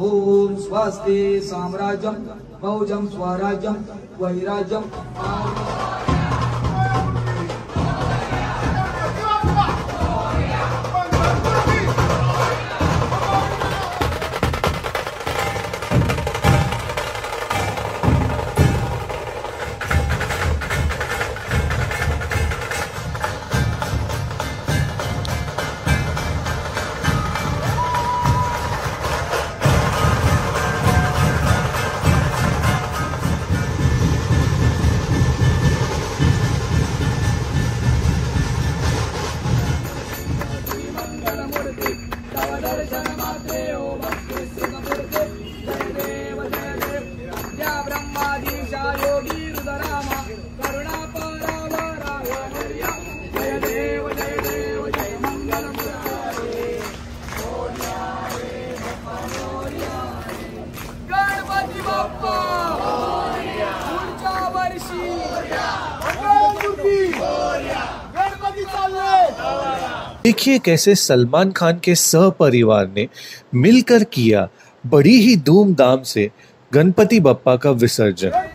ओम स्वस्ति साम्राज्यम भौजम स्वराज्यम वैराज्यम। देखिए कैसे सलमान खान के सहपरिवार ने मिलकर किया बड़ी ही धूमधाम से गणपति बप्पा का विसर्जन।